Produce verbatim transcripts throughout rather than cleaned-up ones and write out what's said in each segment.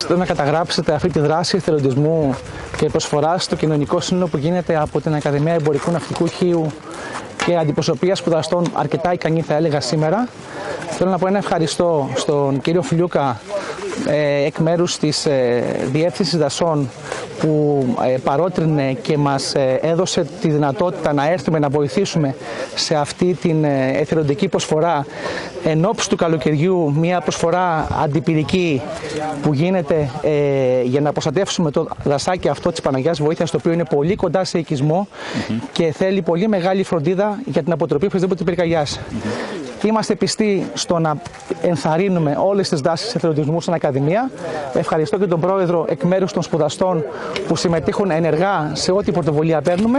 Θέλω να καταγράψετε αυτή τη δράση εθελοντισμού και προσφορά στο κοινωνικό σύνολο που γίνεται από την Ακαδημία Εμπορικού Ναυτικού Χείου και αντιπροσωπεία σπουδαστών αρκετά ικανή, θα έλεγα, σήμερα. Θέλω να πω ένα ευχαριστώ στον κύριο Φλιούκα ε, εκ μέρους της ε, Διεύθυνσης Δασών που ε, παρότρινε και μας ε, έδωσε τη δυνατότητα να έρθουμε να βοηθήσουμε σε αυτή την ε, εθελοντική προσφορά εν ώψη του καλοκαιριού, μια προσφορά αντιπυρική που γίνεται ε, για να προστατεύσουμε το δασάκι αυτό της Παναγιάς Βοήθειας, το οποίο είναι πολύ κοντά σε οικισμό mm-hmm. και θέλει πολύ μεγάλη φροντίδα για την αποτροπή οποιασδήποτε πυρκαγιάς. Mm-hmm. Είμαστε πιστοί στο να ενθαρρύνουμε όλες τις δράσεις εθελοντισμού στην Ακαδημία. Ευχαριστώ και τον Πρόεδρο εκ μέρους των σπουδαστών που συμμετείχουν ενεργά σε ό,τι πρωτοβουλία παίρνουμε.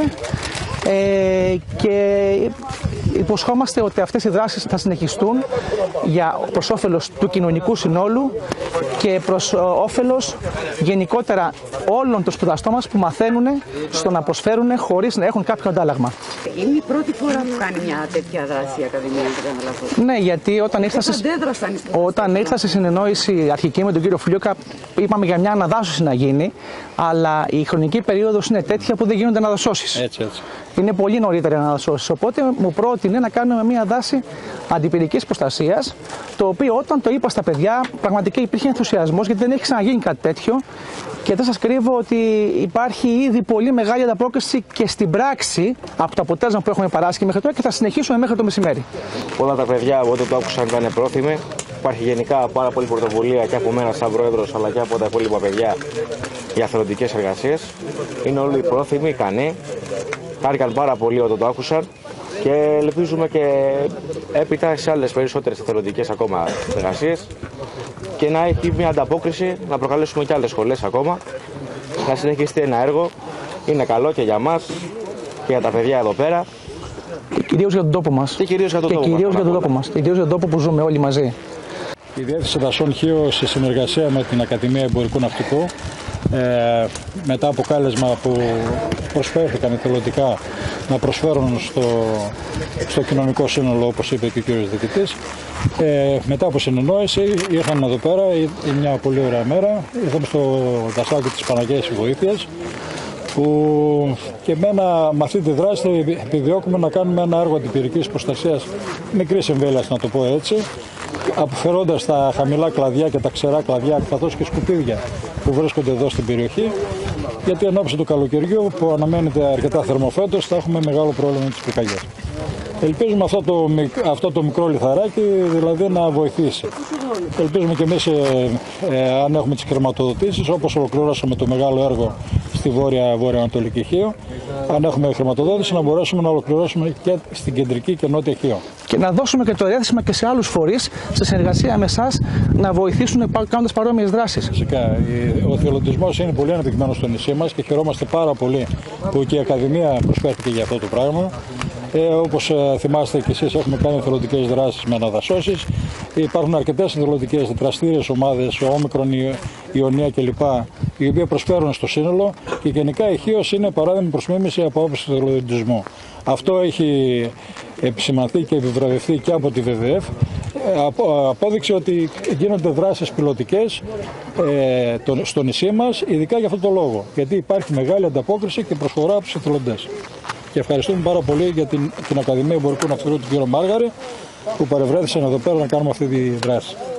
Ε, και υποσχόμαστε ότι αυτές οι δράσεις θα συνεχιστούν για προς όφελος του κοινωνικού συνόλου και προς όφελος γενικότερα όλων των σπουδαστών μας που μαθαίνουν στο να προσφέρουν χωρίς να έχουν κάποιο αντάλλαγμα. Είναι η πρώτη φορά που κάνει μια τέτοια δράση η Ακαδημία, δεν. Ναι, γιατί όταν ήρθα, σε... όταν ήρθα σε συνεννόηση αρχική με τον κύριο Φλιούκα, είπαμε για μια αναδάσωση να γίνει, αλλά η χρονική περίοδος είναι τέτοια που δεν γίνονται αναδασώσεις. Έτσι, έτσι. Είναι πολύ νωρίτερα οι αναδασώσεις. Οπότε μου πρότεινε να κάνουμε μια δάση αντιπυρικής προστασίας, το οποίο όταν το είπα στα παιδιά, πραγματικά υπήρχε ενθουσιασμός, γιατί δεν έχει ξαναγίνει κάτι τέτοιο. Και δεν σας κρύβω ότι υπάρχει ήδη πολύ μεγάλη ανταπόκριση και στην πράξη από το αποτέλεσμα που έχουμε παράσχει μέχρι τώρα και θα συνεχίσουμε μέχρι το μεσημέρι. Όλα τα παιδιά όταν το άκουσαν ήταν πρόθυμοι. Υπάρχει γενικά πάρα πολλή πρωτοβουλία και από μένα σαν πρόεδρος αλλά και από τα υπόλοιπα παιδιά για εθελοντικές εργασίες. Είναι όλοι πρόθυμοι, ικανοί. Χάρηκαν πάρα πολύ όταν το άκουσαν και ελπίζουμε και έπειτα σε άλλες περισσότερες εθελοντικές ακόμα εργασίες και να έχει μια ανταπόκριση, να προκαλέσουμε και άλλες σχολές ακόμα, να συνεχιστεί ένα έργο. Είναι καλό και για μας και για τα παιδιά εδώ πέρα. Και κυρίως για τον τόπο μας. Και κυρίως για τον τόπο, κυρίως για τον τόπο μας. Και κυρίως για τον τόπο που ζούμε όλοι μαζί. Η Διεύθυνση Δασών Χείου σε συνεργασία με την Ακαδημία Εμπορικού Ναυτικού, ε, μετά από κάλεσμα που προσφέρθηκαν εθελοντικά να προσφέρουν στο, στο κοινωνικό σύνολο, όπως είπε και ο κύριος Διοικητής, ε, μετά από συνεννόηση ήρθαν εδώ πέρα, είναι μια πολύ ωραία μέρα, ήρθαμε στο δασάκι της Παναγιάς Βοήθειας, που και εμένα με αυτή τη δράση επιδιώκουμε να κάνουμε ένα έργο αντιπυρικής προστασίας μικρής εμβέλειας, να το πω έτσι, αποφερώντας τα χαμηλά κλαδιά και τα ξερά κλαδιά καθώς και σκουπίδια που βρίσκονται εδώ στην περιοχή, γιατί εν ώψη του καλοκαιριού που αναμένεται αρκετά θερμοφέτος θα έχουμε μεγάλο πρόβλημα με τις πυρκαγιές. Ελπίζουμε αυτό το, αυτό το μικρό λιθαράκι δηλαδή να βοηθήσει. Ελπίζουμε και εμείς ε, ε, αν έχουμε τις χρηματοδοτήσεις, όπως ολοκληρώσαμε το μεγάλο έργο στη Βόρεια Βόρεια-Ανατολική Χίο, αν έχουμε χρηματοδότηση να μπορέσουμε να ολοκληρώσουμε και στην Κεντρική και Νότια Χίο. Και να δώσουμε και το διάθεσμα και σε άλλους φορείς, σε συνεργασία με εσάς, να βοηθήσουν κάνοντας παρόμοιες δράσεις. Φυσικά. Ο εθελοντισμός είναι πολύ αναπτυγμένος στο νησί μας και χαιρόμαστε πάρα πολύ που και η Ακαδημία προσφέρθηκε για αυτό το πράγμα. Ε, όπως ε, θυμάστε και εσείς, έχουμε κάνει εθελοντικές δράσεις με αναδασώσεις. Υπάρχουν αρκετές εθελοντικές δραστήριες ομάδες, όμικρον, Ιωνία κλπ. Οι οποίοι προσφέρουν στο σύνολο και γενικά η Χίος είναι παράδειγμα προς μίμηση από άποψη του εθελοντισμού. Αυτό έχει επισημανθεί και επιβραβευτεί και από τη βι βι εφ. Απόδειξε ότι γίνονται δράσεις πιλωτικές ε, στο νησί μας, ειδικά για αυτό το λόγο. Γιατί υπάρχει μεγάλη ανταπόκριση και προσφορά από τους εθελοντές. Και ευχαριστούμε πάρα πολύ για την, την Ακαδημία Εμπορικού Ναυτικού του κ. Μάργαρη που παρευρέθησαν εδώ πέρα να κάνουμε αυτή τη δράση.